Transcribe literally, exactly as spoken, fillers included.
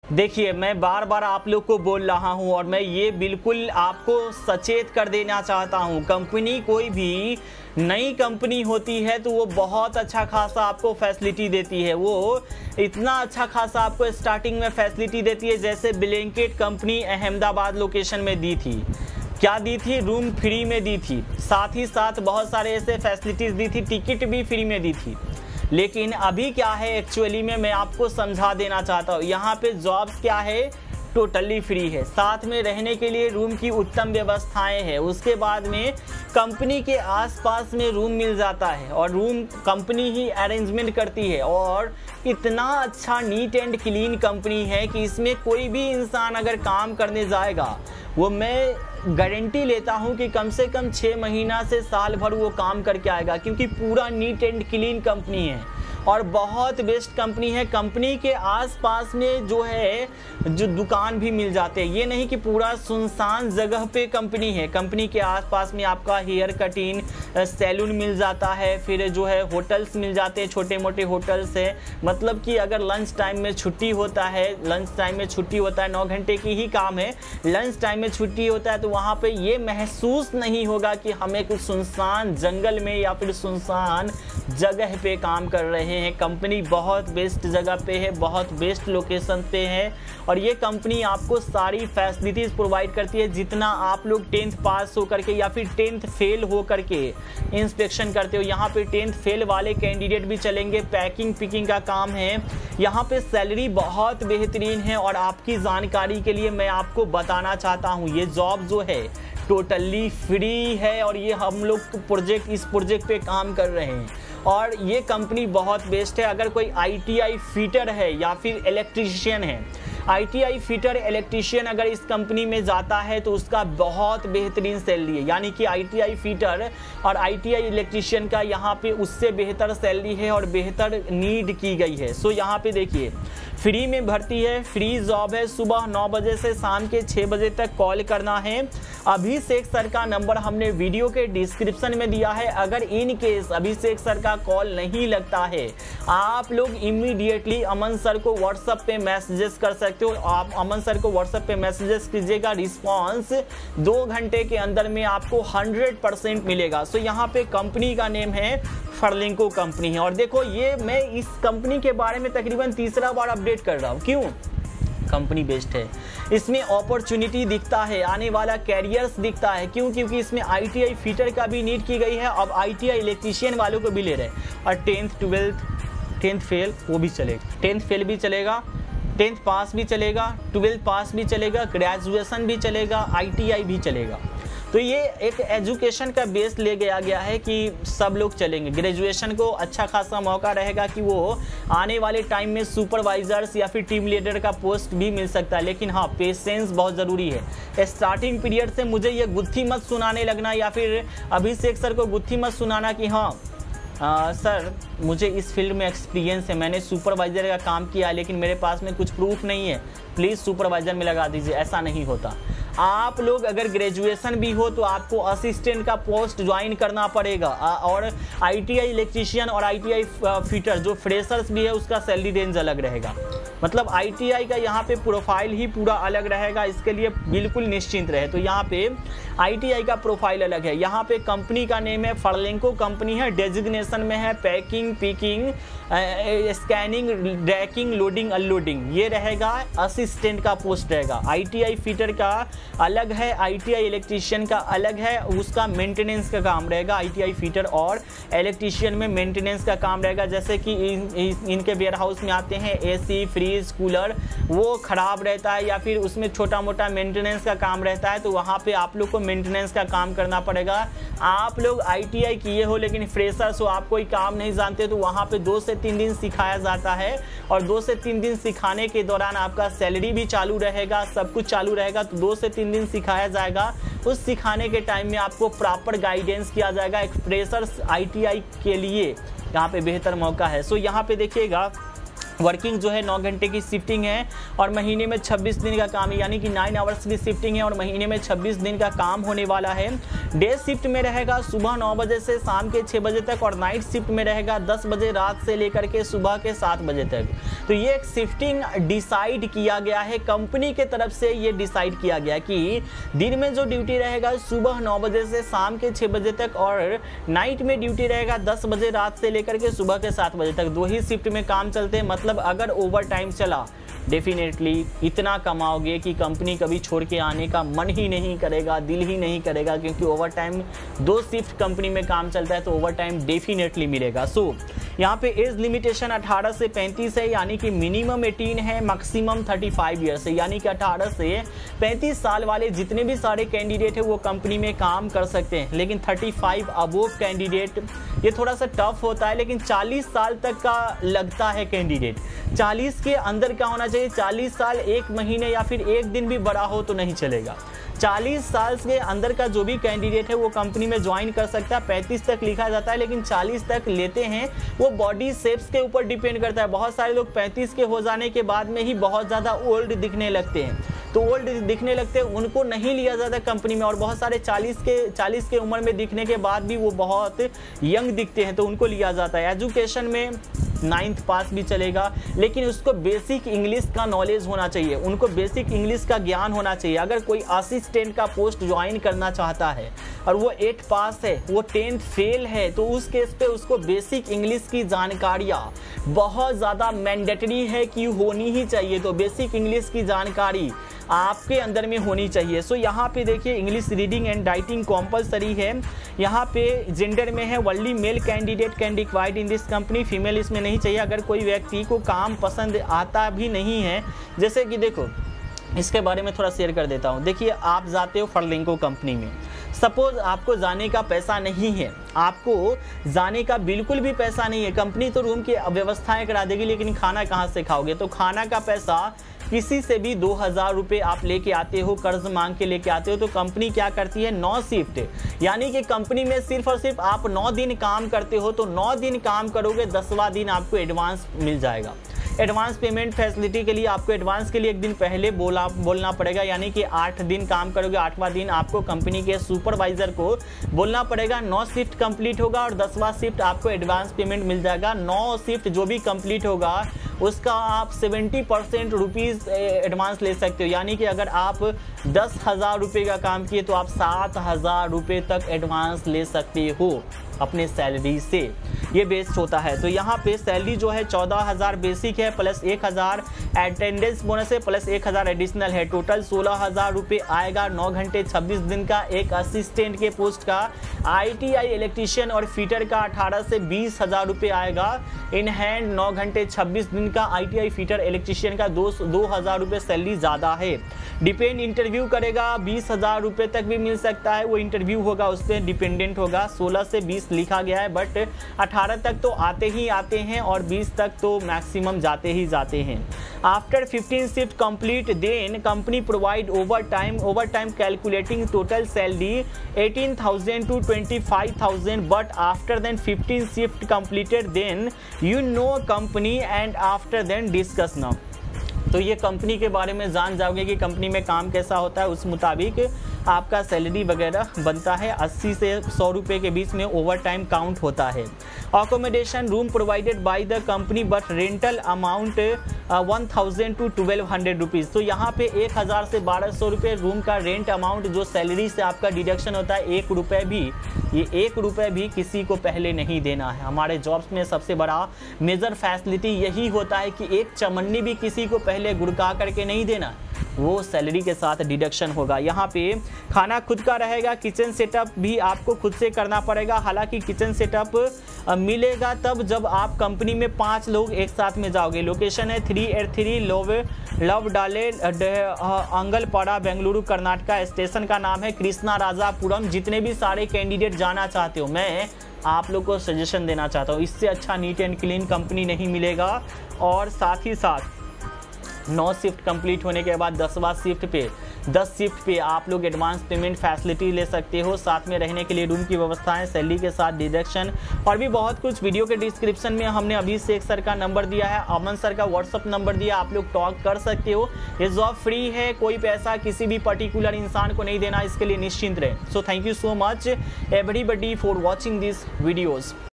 देखिए, मैं बार बार आप लोग को बोल रहा हूं और मैं ये बिल्कुल आपको सचेत कर देना चाहता हूं, कंपनी कोई भी नई कंपनी होती है तो वो बहुत अच्छा खासा आपको फैसिलिटी देती है। वो इतना अच्छा खासा आपको स्टार्टिंग में फैसिलिटी देती है, जैसे ब्लैंकेट कंपनी अहमदाबाद लोकेशन में दी थी। क्या दी थी? रूम फ्री में दी थी, साथ ही साथ बहुत सारे ऐसे फैसिलिटीज़ दी थी, टिकट भी फ्री में दी थी। लेकिन अभी क्या है एक्चुअली में मैं आपको समझा देना चाहता हूँ, यहाँ पे जॉब्स क्या है, टोटली फ्री है। साथ में रहने के लिए रूम की उत्तम व्यवस्थाएं हैं। उसके बाद में कंपनी के आसपास में रूम मिल जाता है और रूम कंपनी ही अरेंजमेंट करती है। और इतना अच्छा नीट एंड क्लीन कंपनी है कि इसमें कोई भी इंसान अगर काम करने जाएगा, वो मैं गारंटी लेता हूं कि कम से कम छः महीना से साल भर वो काम करके आएगा, क्योंकि पूरा नीट एंड क्लीन कंपनी है और बहुत बेस्ट कंपनी है। कंपनी के आसपास में जो है जो दुकान भी मिल जाते हैं, ये नहीं कि पूरा सुनसान जगह पे कंपनी है। कंपनी के आसपास में आपका हेयर कटिंग सैलून मिल जाता है, फिर जो है होटल्स मिल जाते हैं, छोटे मोटे होटल्स है। मतलब कि अगर लंच टाइम में छुट्टी होता है, लंच टाइम में छुट्टी होता है, नौ घंटे की ही काम है, लंच टाइम में छुट्टी होता है तो वहाँ पे ये महसूस नहीं होगा कि हमें कुछ सुनसान जंगल में या फिर सुनसान जगह पे काम कर रहे हैं। कंपनी बहुत बेस्ट जगह पे है, बहुत बेस्ट लोकेशन पे है और ये कंपनी आपको सारी फैसिलिटीज़ प्रोवाइड करती है। जितना आप लोग टेंथ पास हो करके या फिर टेंथ फेल हो करके इंस्पेक्शन करते हो, यहाँ पे टेंथ फेल वाले कैंडिडेट भी चलेंगे। पैकिंग पिकिंग का काम है, यहाँ पे सैलरी बहुत बेहतरीन है। और आपकी जानकारी के लिए मैं आपको बताना चाहता हूँ, ये जॉब जो है टोटली फ्री है और ये हम लोग प्रोजेक्ट इस प्रोजेक्ट पे काम कर रहे हैं और ये कंपनी बहुत बेस्ट है। अगर कोई आईटीआई फिटर है या फिर इलेक्ट्रीशियन है, आईटीआई फिटर इलेक्ट्रीशियन अगर इस कंपनी में जाता है तो उसका बहुत बेहतरीन सैलरी है। यानी कि आईटीआई फिटर और आईटीआई इलेक्ट्रीशियन का यहाँ पे उससे बेहतर सैलरी है और बेहतर नीड की गई है। सो यहाँ पे देखिए, फ्री में भर्ती है, फ्री जॉब है। सुबह नौ बजे से शाम के छः बजे तक कॉल करना है। अभिषेक सर का नंबर हमने वीडियो के डिस्क्रिप्शन में दिया है। अगर इन केस अभिषेक सर का कॉल नहीं लगता है, आप लोग इमीडिएटली अमन सर को व्हाट्सएप पे मैसेजेस कर सकते हो। आप अमन सर को व्हाट्सएप पे मैसेजेस कीजिएगा, रिस्पांस दो घंटे के अंदर में आपको हंड्रेड परसेंट मिलेगा। सो यहाँ पे कंपनी का नेम है फर्लिंको कंपनी है। और देखो, ये मैं इस कंपनी के बारे में तकरीबन तीसरा बार अपडेट कर रहा हूँ। क्यों? कंपनी बेस्ट है, इसमें अपॉर्चुनिटी दिखता है, आने वाला कैरियर्स दिखता है। क्यों? क्योंकि इसमें आईटीआई फिटर का भी नीड की गई है, अब आईटीआई इलेक्ट्रीशियन वालों को भी ले रहे हैं। और टेंथ ट्वेल्थ टेंथ फेल वो भी चलेगा, टेंथ फेल भी चलेगा, टेंथ पास भी चलेगा, ट्वेल्थ पास भी चलेगा, ग्रेजुएशन भी चलेगा, आईटीआई भी चलेगा। तो ये एक एजुकेशन का बेस ले गया गया है कि सब लोग चलेंगे। ग्रेजुएशन को अच्छा खासा मौका रहेगा कि वो आने वाले टाइम में सुपरवाइजर्स या फिर टीम लीडर का पोस्ट भी मिल सकता है। लेकिन हाँ, पेशेंस बहुत ज़रूरी है। स्टार्टिंग पीरियड से मुझे ये गुत्थी मत सुनाने लगना या फिर अभिषेक सर को गुत्थी मत सुनाना कि हाँ आ, सर मुझे इस फील्ड में एक्सपीरियंस है, मैंने सुपरवाइज़र का काम किया लेकिन मेरे पास में कुछ प्रूफ नहीं है, प्लीज़ सुपरवाइज़र में लगा दीजिए। ऐसा नहीं होता। आप लोग अगर ग्रेजुएशन भी हो तो आपको असिस्टेंट का पोस्ट ज्वाइन करना पड़ेगा। और आईटीआई इलेक्ट्रीशियन और आईटीआई फिटर जो फ्रेशर्स भी है उसका सैलरी रेंज अलग रहेगा। मतलब आईटीआई का यहाँ पे प्रोफाइल ही पूरा अलग रहेगा, इसके लिए बिल्कुल निश्चिंत रहे। तो यहाँ पे आईटीआई का प्रोफाइल अलग है। यहाँ पे कंपनी का नेम है फर्लिंको कंपनी है, डेजिग्नेशन में है packing picking scanning racking loading unloading, ये रहेगा। असिस्टेंट का पोस्ट रहेगा। आईटीआई फिटर का अलग है, आईटीआई इलेक्ट्रीशियन का अलग है, उसका मेंटेनेंस का काम रहेगा। आईटीआई फिटर और इलेक्ट्रीशियन में मेंटेनेंस का काम रहेगा। जैसे कि इन, इन, इनके वेयर हाउस में आते हैं एसी फ्रीज कूलर, वो खराब रहता है या फिर उसमें छोटा मोटा मेंटेनेंस का काम रहता है, तो वहाँ पे आप लोग को मेंटेनेंस का काम करना पड़ेगा। आप लोग आईटीआई किए हो लेकिन फ्रेशर्स हो, आप कोई काम नहीं जानते, तो वहाँ पे दो से तीन दिन सिखाया जाता है और दो से तीन दिन सिखाने के दौरान आपका सैलरी भी चालू रहेगा, सब कुछ चालू रहेगा। तो दो से तीन दिन सिखाया जाएगा, उस सिखाने के टाइम में आपको प्रॉपर गाइडेंस किया जाएगा। एक फ्रेशर्स आईटीआई के लिए यहाँ पे बेहतर मौका है। सो यहाँ पे देखिएगा, वर्किंग जो है नौ घंटे की शिफ्टिंग है और महीने में छब्बीस दिन का काम है, यानी कि नाइन आवर्स की शिफ्टिंग है और महीने में छब्बीस दिन का काम होने वाला है। डे शिफ्ट में रहेगा सुबह नौ बजे से शाम के छः बजे तक और नाइट शिफ्ट में रहेगा दस बजे रात से लेकर के सुबह के सात बजे तक। तो ये एक शिफ्टिंग डिसाइड किया गया है, कंपनी के तरफ से ये डिसाइड किया गया कि दिन में जो ड्यूटी रहेगा सुबह नौ बजे से शाम के छः बजे तक और नाइट में ड्यूटी रहेगा दस बजे रात से लेकर के सुबह के सात बजे तक। दो ही शिफ्ट में काम चलते हैं, मतलब अगर ओवर टाइम चला डेफिनेटली इतना कमाओगे कि कंपनी कभी छोड़ के आने का मन ही नहीं करेगा, दिल ही नहीं करेगा, क्योंकि ओवर टाइम दो शिफ्ट कंपनी में काम चलता है तो ओवर टाइम डेफिनेटली मिलेगा। सो so, यहाँ पे एज लिमिटेशन अठारह से पैंतीस है, यानी कि मिनिमम अठारह है, मैक्सिमम पैंतीस ईयर्स है, यानी कि अठारह से पैंतीस साल वाले जितने भी सारे कैंडिडेट है वो कंपनी में काम कर सकते हैं। लेकिन पैंतीस अबोव कैंडिडेट ये थोड़ा सा टफ होता है, लेकिन चालीस साल तक का लगता है कैंडिडेट, चालीस के अंदर का होना चाहिए। चालीस साल एक महीने या फिर एक दिन भी बड़ा हो तो नहीं चलेगा। चालीस साल के अंदर का जो भी कैंडिडेट है वो कंपनी में ज्वाइन कर सकता है। पैंतीस तक लिखा जाता है, लेकिन चालीस तक लेते हैं, वो बॉडी शेप्स के ऊपर डिपेंड करता है। बहुत सारे लोग पैंतीस के हो जाने के बाद में ही बहुत ज़्यादा ओल्ड दिखने लगते हैं, तो ओल्ड दिखने लगते हैं उनको नहीं लिया जाता कंपनी में। और बहुत सारे चालीस के चालीस के उम्र में दिखने के बाद भी वो बहुत यंग दिखते हैं तो उनको लिया जाता है। एजुकेशन में नाइन्थ पास भी चलेगा, लेकिन उसको बेसिक इंग्लिश का नॉलेज होना चाहिए, उनको बेसिक इंग्लिश का ज्ञान होना चाहिए। अगर कोई असिस्टेंट का पोस्ट ज्वाइन करना चाहता है और वो एट पास है, वो टेंथ फेल है, तो उस केस पे उसको बेसिक इंग्लिश की जानकारियाँ बहुत ज़्यादा मैंडेटरी है कि होनी ही चाहिए। तो बेसिक इंग्लिश की जानकारी आपके अंदर में होनी चाहिए। सो यहाँ पे देखिए English reading and writing compulsory है। यहाँ पे जेंडर में है only male candidate can required in this company, female इसमें नहीं चाहिए। अगर कोई व्यक्ति को काम पसंद आता भी नहीं है, जैसे कि देखो इसके बारे में थोड़ा शेयर कर देता हूँ। देखिए आप जाते हो फर्लिंको कंपनी में, सपोज आपको जाने का पैसा नहीं है, आपको जाने का बिल्कुल भी पैसा नहीं है, कंपनी तो रूम की व्यवस्थाएं करा देगी, लेकिन खाना कहाँ से खाओगे? तो खाना का पैसा किसी से भी दो हज़ार रुपये आप लेके आते हो, कर्ज मांग के लेके आते हो, तो कंपनी क्या करती है? नौ शिफ्ट, यानी कि कंपनी में सिर्फ और सिर्फ आप नौ दिन काम करते हो, तो नौ दिन काम करोगे, दसवां दिन आपको एडवांस मिल जाएगा। एडवांस पेमेंट फैसिलिटी के लिए आपको एडवांस के लिए एक दिन पहले बोला बोलना पड़ेगा, यानी कि आठ दिन काम करोगे, आठवां दिन आपको कंपनी के सुपरवाइजर को बोलना पड़ेगा। नौ शिफ्ट कंप्लीट होगा और दसवां शिफ्ट आपको एडवांस पेमेंट मिल जाएगा। नौ शिफ्ट जो भी कंप्लीट होगा उसका आप सेवेंटी परसेंट रुपीज़ एडवांस ले सकते हो, यानी कि अगर आप दस हज़ार रुपये का काम किए तो आप सात हज़ार रुपये तक एडवांस ले सकते हो अपने सैलरी से, ये बेस्ट होता है। तो यहाँ पे सैलरी जो है चौदह हज़ार बेसिक है, प्लस एक हज़ार अटेंडेंस बोनस है, प्लस एक हज़ार एडिशनल है, टोटल सोलह हज़ार रुपये आएगा। नौ घंटे छब्बीस दिन का एक असिस्टेंट के पोस्ट का, आईटीआई इलेक्ट्रीशियन और फिटर का अठारह से बीस हज़ार रुपये आएगा। इन हैंड नौ घंटे छब्बीस दिन का आईटीआई फिटर इलेक्ट्रीशियन का दो दो हज़ार रुपये सैलरी ज़्यादा है। डिपेंड इंटरव्यू करेगा, बीस हज़ार रुपये तक भी मिल सकता है, वो इंटरव्यू होगा उस पर डिपेंडेंट होगा। सोलह से बीस लिखा गया है, बट अठारह तक तो आते ही आते हैं और बीस तक तो मैक्सिमम जाते ही जाते हैं। After fifteen shift complete then company provide overtime, overtime calculating total salary eighteen thousand to twenty five thousand, but after then fifteen shift completed then you know company and after then discuss now. तो ये company के बारे में जान जाओगे कि company में काम कैसा होता है, उस मुताबिक आपका सैलरी वगैरह बनता है। अस्सी से सौ रुपये के बीच में ओवर टाइम काउंट होता है। Accommodation room provided by the company but rental amount one thousand to twelve hundred rupees. तो यहाँ पे एक हज़ार से बारह सौ रुपये रूम का रेंट अमाउंट जो सैलरी से आपका डिडक्शन होता है, एक रुपये भी, ये एक रुपये भी किसी को पहले नहीं देना है। हमारे जॉब्स में सबसे बड़ा मेजर फैसिलिटी यही होता है कि एक चमन्नी भी किसी को पहले गुड़का करके नहीं देना, वो सैलरी के साथ डिडक्शन होगा। यहाँ पे खाना खुद का रहेगा, किचन सेटअप भी आपको खुद से करना पड़ेगा। हालांकि किचन सेटअप मिलेगा तब जब आप कंपनी में पांच लोग एक साथ में जाओगे। लोकेशन है थ्री एट थ्री लोव लव डाले अंगलपाड़ा, बेंगलुरु, कर्नाटका। स्टेशन का नाम है कृष्णा राजापुरम। जितने भी सारे कैंडिडेट जाना चाहते हो, मैं आप लोग को सजेशन देना चाहता हूँ, इससे अच्छा नीट एंड क्लीन कंपनी नहीं मिलेगा। और साथ ही साथ नौ शिफ्ट कंप्लीट होने के बाद दसवां शिफ्ट पे दस शिफ्ट पे आप लोग एडवांस पेमेंट फैसिलिटी ले सकते हो, साथ में रहने के लिए रूम की व्यवस्थाएं, सैलरी के साथ डिडक्शन और भी बहुत कुछ। वीडियो के डिस्क्रिप्शन में हमने अभिषेक सर का नंबर दिया है, अमन सर का व्हाट्सअप नंबर दिया, आप लोग टॉक कर सकते हो। ये जॉब फ्री है, कोई पैसा किसी भी पर्टिकुलर इंसान को नहीं देना, इसके लिए निश्चिंत रहे। So thank you so much everybody for watching this videos.